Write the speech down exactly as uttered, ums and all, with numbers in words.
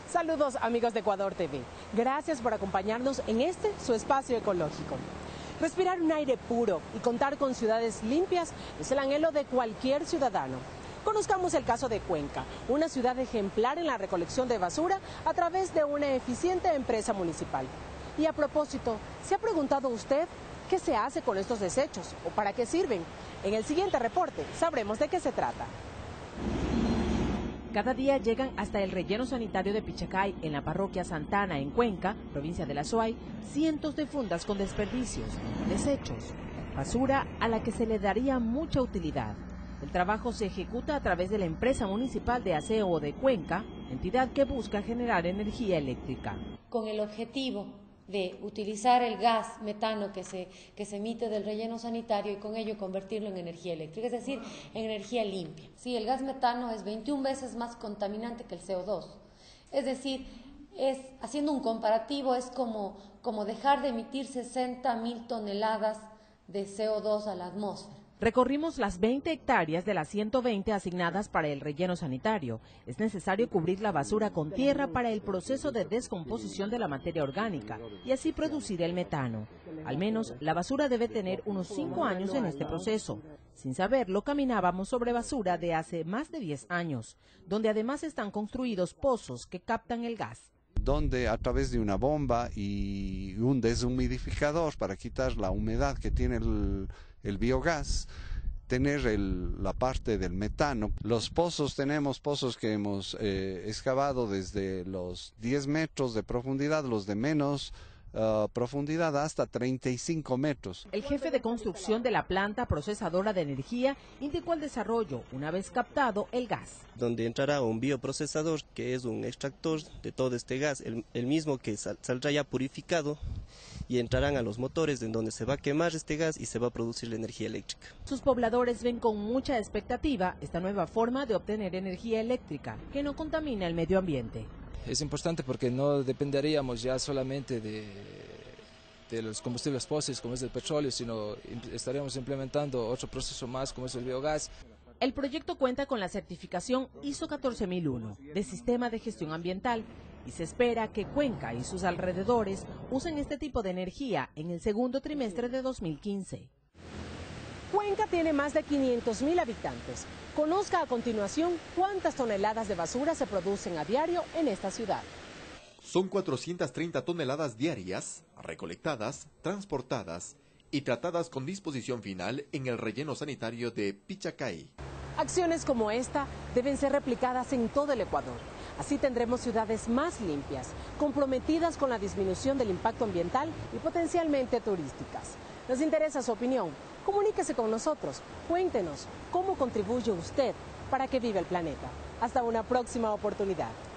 Saludos amigos de Ecuador T V. Gracias por acompañarnos en este, su espacio ecológico. Respirar un aire puro y contar con ciudades limpias es el anhelo de cualquier ciudadano. Conozcamos el caso de Cuenca, una ciudad ejemplar en la recolección de basura a través de una eficiente empresa municipal. Y a propósito, ¿se ha preguntado usted qué se hace con estos desechos o para qué sirven? En el siguiente reporte sabremos de qué se trata. Cada día llegan hasta el relleno sanitario de Pichacay, en la parroquia Santana, en Cuenca, provincia de La Suay, cientos de fundas con desperdicios, desechos, basura a la que se le daría mucha utilidad. El trabajo se ejecuta a través de la empresa municipal de aseo de Cuenca, entidad que busca generar energía eléctrica. Con el objetivo de utilizar el gas metano que se, que se emite del relleno sanitario y con ello convertirlo en energía eléctrica, es decir, en energía limpia. Sí, el gas metano es veintiún veces más contaminante que el C O dos, es decir, es, haciendo un comparativo, es como, como dejar de emitir sesenta mil toneladas de C O dos a la atmósfera. Recorrimos las veinte hectáreas de las ciento veinte asignadas para el relleno sanitario. Es necesario cubrir la basura con tierra para el proceso de descomposición de la materia orgánica y así producir el metano. Al menos la basura debe tener unos cinco años en este proceso. Sin saberlo, caminábamos sobre basura de hace más de diez años, donde además están construidos pozos que captan el gas. Donde a través de una bomba y un deshumidificador para quitar la humedad que tiene el, el biogás, tener el, la parte del metano. Los pozos, tenemos pozos que hemos eh, excavado desde los diez metros de profundidad, los de menos Uh, profundidad hasta treinta y cinco metros. El jefe de construcción de la planta procesadora de energía indicó el desarrollo una vez captado el gas. Donde entrará un bioprocesador que es un extractor de todo este gas, el, el mismo que sal, saldrá ya purificado y entrarán a los motores en donde se va a quemar este gas y se va a producir la energía eléctrica. Sus pobladores ven con mucha expectativa esta nueva forma de obtener energía eléctrica que no contamina el medio ambiente. Es importante porque no dependeríamos ya solamente de, de los combustibles fósiles como es el petróleo, sino estaríamos implementando otro proceso más como es el biogás. El proyecto cuenta con la certificación I S O catorce mil uno de Sistema de Gestión Ambiental y se espera que Cuenca y sus alrededores usen este tipo de energía en el segundo trimestre de dos mil quince. Cuenca tiene más de quinientos mil habitantes. Conozca a continuación cuántas toneladas de basura se producen a diario en esta ciudad. Son cuatrocientas treinta toneladas diarias, recolectadas, transportadas y tratadas con disposición final en el relleno sanitario de Pichacay. Acciones como esta deben ser replicadas en todo el Ecuador. Así tendremos ciudades más limpias, comprometidas con la disminución del impacto ambiental y potencialmente turísticas. Nos interesa su opinión. Comuníquese con nosotros. Cuéntenos cómo contribuye usted para que viva el planeta. Hasta una próxima oportunidad.